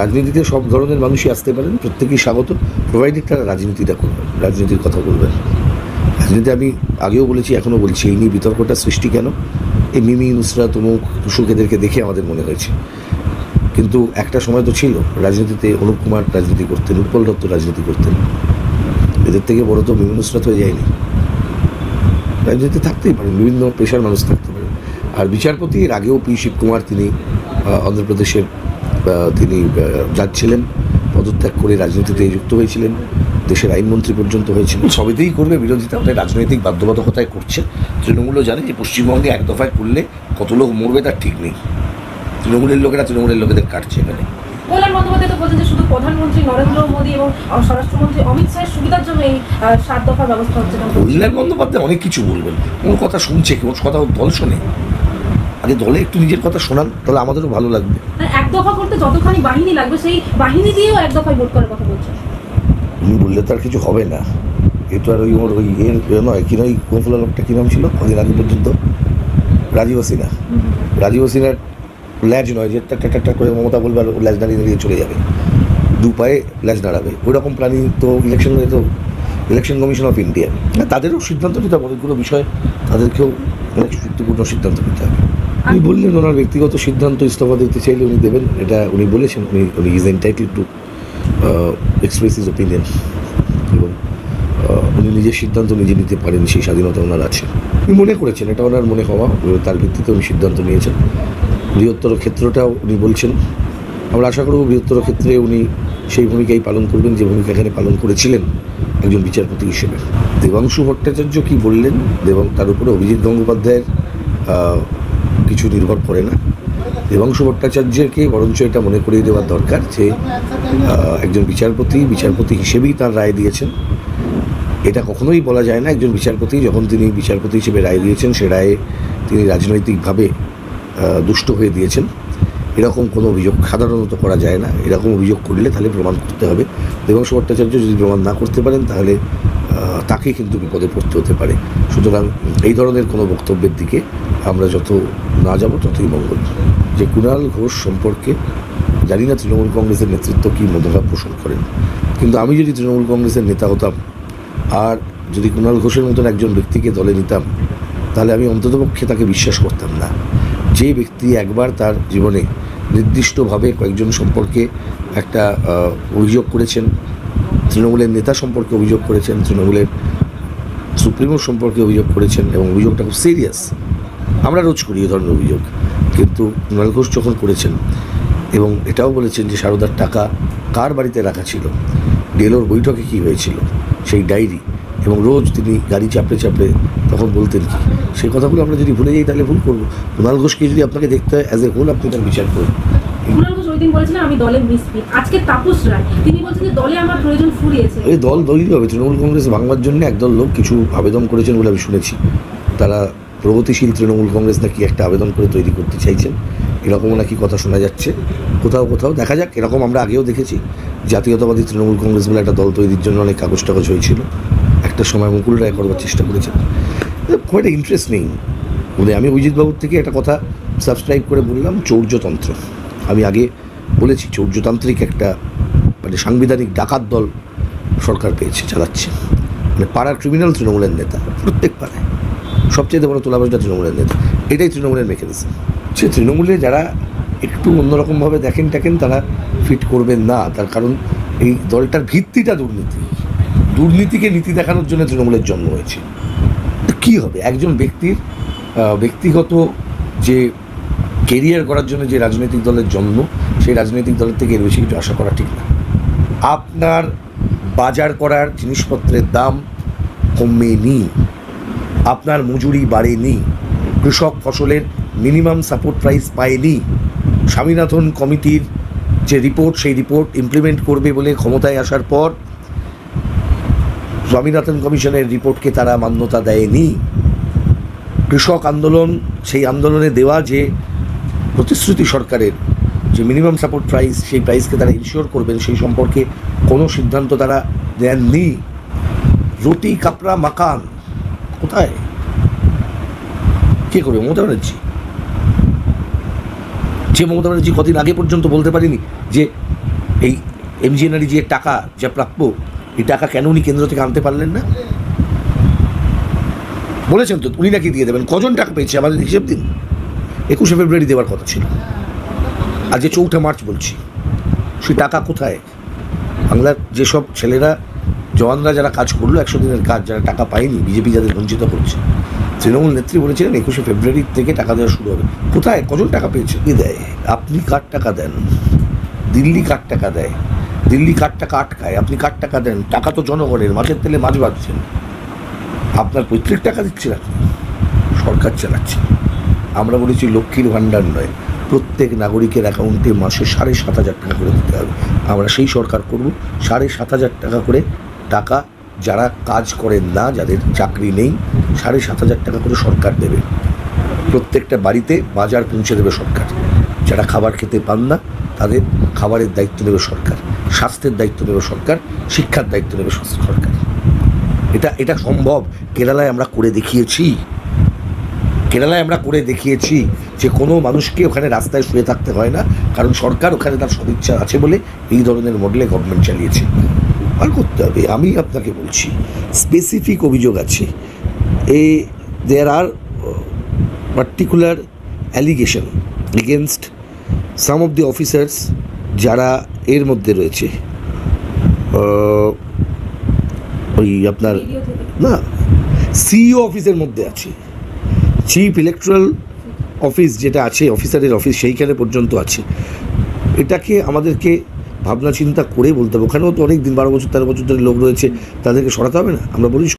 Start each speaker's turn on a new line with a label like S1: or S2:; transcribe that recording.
S1: রাজনীতিতে সব ধরনের মানুষই আসতে পারেন, প্রত্যেকেই স্বাগত, প্রোভাইডেড তারা রাজনীতিটা করবেন, রাজনীতির কথা বলবেন। রাজনীতি আমি আগেও বলেছি, এখনও বলছি, এই নিয়ে বিতর্কটা সৃষ্টি কেন? এই মিমি, নুসরাত, তমুক, তুষুক এদেরকে দেখে আমাদের মনে হয়েছে। কিন্তু একটা সময় তো ছিল রাজনীতিতে অনুপ কুমার রাজনীতি করতেন, উৎপল দত্ত রাজনীতি করতেন, এদের থেকে বড় তো মিমি নুসরাত হয়ে যায়নি। রাজনীতি থাকতেই পারেন, বিভিন্ন পেশার মানুষ থাকতে পারেন। আর বিচারপতি এর আগেও পি শিবকুমার, তিনি অন্ধ্রপ্রদেশের তিনি জাজ ছিলেন, পদত্যাগ করে রাজনীতিতে যুক্ত হয়েছিলেন, দেশের আইনমন্ত্রী পর্যন্ত হয়েছিলেন। সবেতেই করবে বিরোধিতা, ওদের রাজনৈতিক বাধ্যবাধকতায় করছে। তৃণমূলও জানে যে পশ্চিমবঙ্গে এক দফায় করলে কত লোক মরবে তার ঠিক নেই। তৃণমূলের লোকেরা তৃণমূলের লোকেদের কাটছে এখানে।
S2: কল্যাণ বন্দ্যোপাধ্যায় তো বলছেন যে শুধু প্রধানমন্ত্রী নরেন্দ্র মোদী এবং স্বরাষ্ট্রমন্ত্রী অমিত শাহের সুবিধার জন্য এই 7 দফার ব্যবস্থা হচ্ছে না।
S1: কল্যাণ বন্দ্যোপাধ্যায় অনেক কিছু বলবেন, কোন কথা শুনছে, কোন কথা দল শোনে। আগে দলে একটু নিজের কথা শোনান, তাহলে আমাদেরও ভালো লাগবে।
S2: এক দফা করতে যতখানি বাহিনী লাগবে, সেই বাহিনী দিয়েও এক দফায় ভোট করার কথা বলছেন।
S1: উনি বললে তো আর কিছু হবে না। এ তো আর ওই নয়, কি নয়, কোনফুলা লোকটা কী নাম ছিল কদিন আগে পর্যন্ত, রাজীব হাসিনা। রাজীব হাসিনার ল্যাজ নয় যে একটা করে মমতা বলবে আর ল্যাজ দাঁড়িয়ে দাঁড়িয়ে চলে যাবে, দু পায়ে ল্যাজ নাড়াবে, ওই রকম প্ল্যানিং তো ইলেকশন কমিশন অফ ইন্ডিয়া। তাদেরও সিদ্ধান্ত নিতে হবে, অনেকগুলো বিষয় তাদেরকেও অনেক যুক্তিপূর্ণ সিদ্ধান্ত নিতে হবে। উনি বললেন ওনার ব্যক্তিগত সিদ্ধান্ত, ইস্তফা দিতে চাইলে উনি দেবেন, এটা উনি বলেছেন। উনি is entitled to express his opinion, এবং উনি নিজের সিদ্ধান্ত নিজে নিতে পারেন, সেই স্বাধীনতা ওনার আছে। উনি মনে করেছেন, এটা ওনার মনে হওয়া, তার ভিত্তিতে উনি সিদ্ধান্ত নিয়েছেন। বৃহত্তর ক্ষেত্রটাও উনি বলছেন। আমরা আশা করব বৃহত্তর ক্ষেত্রে উনি সেই ভূমিকাই পালন করবেন যে ভূমিকা এখানে পালন করেছিলেন একজন বিচারপতি হিসেবে। দেবাংশু ভট্টাচার্য কি বললেন, তার উপরে অভিজিৎ গঙ্গোপাধ্যায়ের কিছু নির্ভর করে না। দেবাংশু ভট্টাচার্যকে বরঞ্চ এটা মনে করিয়ে দেওয়ার দরকার যে একজন বিচারপতি হিসেবেই তার রায় দিয়েছেন। এটা কখনোই বলা যায় না একজন বিচারপতি যখন তিনি বিচারপতি হিসেবে রায় দিয়েছেন, সে রায়ে তিনি রাজনৈতিকভাবে দুষ্ট হয়ে দিয়েছেন, এরকম কোনো অভিযোগ সাধারণত করা যায় না। এরকম অভিযোগ করলে তাহলে প্রমাণ করতে হবে। দেবাংশু ভট্টাচার্য যদি প্রমাণ না করতে পারেন, তাহলে তাকে কিন্তু বিপদে পড়তে হতে পারে। সুতরাং এই ধরনের কোনো বক্তব্যের দিকে আমরা যত না যাব ততই মঙ্গল। যে কুণাল ঘোষ সম্পর্কে জানি না তৃণমূল কংগ্রেসের নেতৃত্ব কী মনোভাব পোষণ করেন, কিন্তু আমি যদি তৃণমূল কংগ্রেসের নেতা হতাম আর যদি কুণাল ঘোষের মতন একজন ব্যক্তিকে দলে নিতাম, তাহলে আমি অন্ততপক্ষে তাকে বিশ্বাস করতাম না। যে ব্যক্তি একবার তার জীবনে নির্দিষ্টভাবে কয়েকজন সম্পর্কে একটা অভিযোগ করেছেন, তৃণমূলের নেতা সম্পর্কে অভিযোগ করেছেন, তৃণমূলের সুপ্রিমো সম্পর্কে অভিযোগ করেছেন, এবং অভিযোগটা খুব সিরিয়াস। আমরা রোজ করি এই ধরনের অভিযোগ, কিন্তু কুণাল ঘোষ যখন করেছেন এবং এটাও বলেছেন যে সারদার টাকা কার বাড়িতে রাখা ছিল, ডেলোর বৈঠকে কী হয়েছিল, সেই ডায়েরি, এবং রোজ তিনি গাড়ি চাপড়ে চাপড়ে তখন বলতেন কি, সেই কথাগুলো আমরা যদি ভুলে যাই তাহলে ভুল করবো। কুণাল ঘোষকে যদি আপনাকে দেখতে হয় অ্যাজ এ হোল, আপনি তার বিচার করুন।
S2: কুণাল ঘোষ ওই দিন বলেছিলেন আমি দলের মিসফিট। আজকে তাপস রায় তিনি বলছেন যে দলে আমার প্রয়োজন ফুরিয়েছে।
S1: এই দলই হবে। তৃণমূল কংগ্রেস ভাঙবার জন্য একদল লোক কিছু আবেদন করেছেন বলে আমি শুনেছি। তারা প্রগতিশীল তৃণমূল কংগ্রেস নাকি একটা আবেদন করে তৈরি করতে চাইছেন, এরকমও নাকি কথা শোনা যাচ্ছে কোথাও। দেখা যাক। এরকম আমরা আগেও দেখেছি, জাতীয়তাবাদী তৃণমূল কংগ্রেস বলে একটা দল তৈরির জন্য অনেক কাগজ টাগজ হয়েছিল, একটা সময় মুকুল রায় করবার চেষ্টা করেছেন। খুব একটা ইন্টারেস্ট নেই। আমি অভিজিৎবাবুর থেকে একটা কথা সাবস্ক্রাইব করে বললাম, চৌর্যতন্ত্র। আমি আগে বলেছি চৌর্যতান্ত্রিক একটা মানে সাংবিধানিক ডাকাত দল সরকার পেয়েছে, চালাচ্ছে। মানে পাড়ার ক্রিমিনাল তৃণমূলের নেতা, প্রত্যেক পাড়ায় সবচেয়ে বড় তোলাবাজটা তৃণমূলের নেতা। এটাই তৃণমূলের মেকানিজম। সে তৃণমূলে যারা একটু অন্যরকমভাবে দেখেন তারা ফিট করবেন না। তার কারণ এই দলটার ভিত্তিটা দুর্নীতিকে নীতি দেখানোর জন্য তৃণমূলের জন্ম হয়েছে। কী হবে একজন ব্যক্তির ব্যক্তিগত যে কেরিয়ার করার জন্য যে রাজনৈতিক দলের জন্ম, সেই রাজনৈতিক দলের থেকে এর বেশি কিছু আশা করা ঠিক না। আপনার বাজার করার জিনিসপত্রের দাম কমেনি, আপনার মজুরি বাড়েনি, কৃষক ফসলের মিনিমাম সাপোর্ট প্রাইস পায়নি। স্বামীনাথন কমিটির যে রিপোর্ট, সেই রিপোর্ট ইমপ্লিমেন্ট করবে বলে ক্ষমতায় আসার পর স্বামীনাথন কমিশনের রিপোর্টকে তারা মান্যতা দেয়নি। কৃষক আন্দোলন, সেই আন্দোলনে দেওয়া যে প্রতিশ্রুতি সরকারের যে মিনিমাম সাপোর্ট প্রাইস, সেই প্রাইসকে তারা ইনশিওর করবেন, সেই সম্পর্কে কোনো সিদ্ধান্ত তারা দেননি। রুটি কাপড়া মাকান কোথায়, কে করবে? মমতা ব্যানার্জি। যে মমতা ব্যানার্জি কদিন আগে পর্যন্ত বলতে পারিনি যে এই এমজিএনআরই যে টাকা যা প্রাপ্য, এই টাকা কেন উনি কেন্দ্র থেকে আনতে পারলেন না? বলেছেন তো উনি নাকি দিয়ে দেবেন। কজন টাকা পেয়েছে আমাদের হিসেব দিন। 21শে ফেব্রুয়ারি দেওয়ার কথা ছিল, আজকে 4ঠা মার্চ বলছি। সেই টাকা কোথায়? বাংলার যেসব ছেলেরা, জওয়ানরা যারা কাজ করলো 100 দিনের কাজ, যারা টাকা পায়নি, বিজেপি যাদের বঞ্চিত করছে, তৃণমূল নেত্রী বলেছিলেন 21শে ফেব্রুয়ারি থেকে টাকা দেওয়া শুরু হবে। কোথায়, কজন টাকা পেয়েছে? কি দেয়? আপনি কার টাকা দেন? দিল্লি কার টাকা দেয়? দিল্লি কার টাকা আটকায়? আপনি কার টাকা দেন? টাকা তো জনগণের, মাছের তেলে মাছ ভাজছেন। আপনার পৈতৃক টাকা দিচ্ছেন, আপনি সরকার চালাচ্ছে। আমরা বলেছি লক্ষ্মীর ভাণ্ডার নয়, প্রত্যেক নাগরিকের অ্যাকাউন্টে মাসে 7,500 টাকা করে দিতে হবে। আমরা সেই সরকার করব। 7,500 টাকা করে টাকা যারা কাজ করেন না, যাদের চাকরি নেই, 7,500 টাকা করে সরকার দেবে। প্রত্যেকটা বাড়িতে বাজার পৌঁছে দেবে সরকার। যারা খাবার খেতে পান না তাদের খাবারের দায়িত্ব নেবে সরকার, স্বাস্থ্যের দায়িত্ব নেবে সরকার, শিক্ষার দায়িত্ব নেবে সরকার। এটা সম্ভব। কেরালায় আমরা করে দেখিয়েছি। যে কোনো মানুষকে ওখানে রাস্তায় শুয়ে থাকতে হয় না, কারণ সরকার ওখানে তার সদিচ্ছা আছে বলে এই ধরনের মডেলে গভর্নমেন্ট চালিয়েছে। আর করতে হবে। আমি আপনাকে বলছি, স্পেসিফিক অভিযোগ আছে। There are particular allegation against some of the officers যারা এর মধ্যে রয়েছে, ওই আপনার
S2: ভিডিও থেকে
S1: না, সিইও অফিসের মধ্যে আছে, চিফ ইলেকট্রাল অফিস যেটা আছে, অফিসারের অফিস, সেইখানে পর্যন্ত আছে। এটাকে আমাদেরকে ভাবনা চিন্তা করে বলতে হবে। ওখানেও তো অনেক দিন, 12 বছর 13 বছর ধরে লোক রয়েছে, তাদেরকে সরাতে হবে না? আমরা বলি